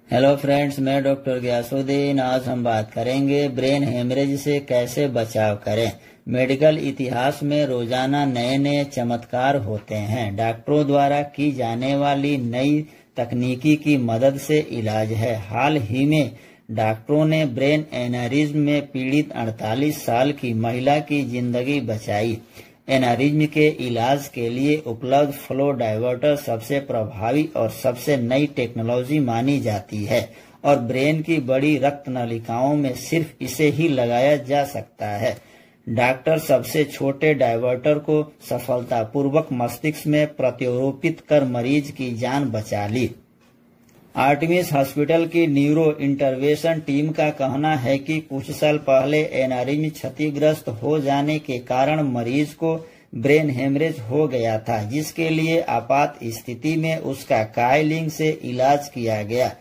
Hello friends, मैं doctor Gayasuddin. आज हम बात करेंगे ब्रेन हेमरेज से कैसे बचाव करें। मेडिकल इतिहास में रोजाना नए नए चमत्कार होते हैं। डॉक्टरों द्वारा की जाने वाली नई तकनीकी की मदद से इलाज है। हाल ही में डॉक्टरों ने ब्रेन एनेरिज्म में पीड़ित 48 साल की महिला की जिंदगी बचाई। एनेरिज्म के इलाज के लिए उपलब्ध फ्लो डायवर्टर सबसे प्रभावी और सबसे नई टेक्नोलॉजी मानी जाती है और ब्रेन की बड़ी रक्त नलिकाओं में सिर्फ इसे ही लगाया जा सकता है। डॉक्टर सबसे छोटे डायवर्टर को सफलतापूर्वक मस्तिष्क में प्रत्यारोपित कर मरीज की जान बचा ली। आर्टेमिस हॉस्पिटल की न्यूरो इंटरवेंशन टीम का कहना है कि कुछ साल पहले एनेरिज्म क्षतिग्रस्त हो जाने के कारण मरीज को ब्रेन हेमरेज हो गया था, जिसके लिए आपात स्थिति में उसका कायलिंग से इलाज किया गया।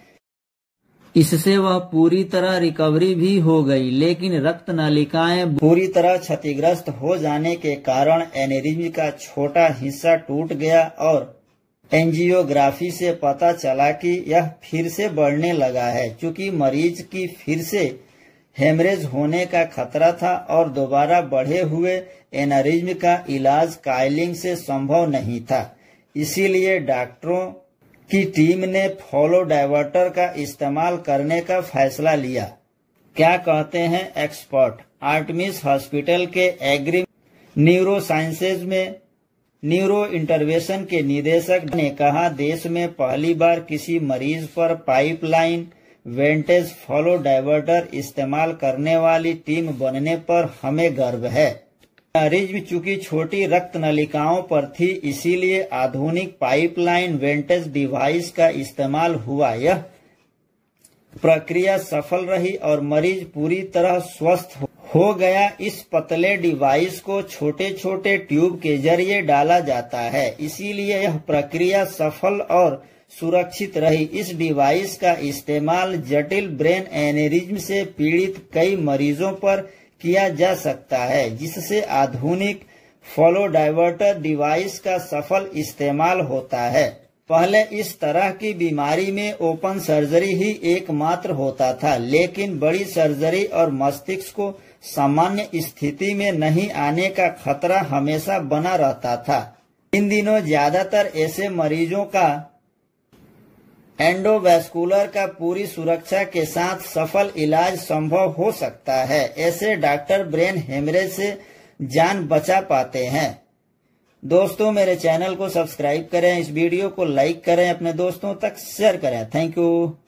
इससे वह पूरी तरह रिकवरी भी हो गई, लेकिन रक्त नलिकाएं पूरी तरह क्षतिग्रस्त हो जाने के कारण एनेरिज्म का छोटा हिस्सा टूट गया और एंजियोग्राफी से पता चला कि यह फिर से बढ़ने लगा है। चूंकि मरीज की फिर से हेमरेज होने का खतरा था और दोबारा बढ़े हुए एनेरिज्म का इलाज कायलिंग से संभव नहीं था, इसीलिए डॉक्टरों की टीम ने फ्लो डायवर्टर का इस्तेमाल करने का फैसला लिया। क्या कहते हैं एक्सपर्ट? आर्टेमिस हॉस्पिटल के एग्री न्यूरोसाइंसेज में न्यूरो इंटरवेंशन के निदेशक ने कहा, देश में पहली बार किसी मरीज पर पाइपलाइन वेंटेज फ्लो डायवर्टर इस्तेमाल करने वाली टीम बनने पर हमें गर्व है। एनेरिज्म चूंकि छोटी रक्त नलिकाओं पर थी, इसीलिए आधुनिक पाइपलाइन वेंटेज डिवाइस का इस्तेमाल हुआ। यह प्रक्रिया सफल रही और मरीज पूरी तरह स्वस्थ हो गया। इस पतले डिवाइस को छोटे छोटे ट्यूब के जरिए डाला जाता है, इसीलिए यह प्रक्रिया सफल और सुरक्षित रही। इस डिवाइस का इस्तेमाल जटिल ब्रेन एनेरिज्म से पीड़ित कई मरीजों पर किया जा सकता है, जिससे आधुनिक फ्लो डायवर्टर डिवाइस का सफल इस्तेमाल होता है। पहले इस तरह की बीमारी में ओपन सर्जरी ही एकमात्र होता था, लेकिन बड़ी सर्जरी और मस्तिष्क को सामान्य स्थिति में नहीं आने का खतरा हमेशा बना रहता था। इन दिनों ज्यादातर ऐसे मरीजों का एंडोवैस्कुलर का पूरी सुरक्षा के साथ सफल इलाज संभव हो सकता है। ऐसे डॉक्टर ब्रेन हेमरेज से जान बचा पाते हैं। दोस्तों, मेरे चैनल को सब्सक्राइब करें, इस वीडियो को लाइक करें, अपने दोस्तों तक शेयर करें। Thank you.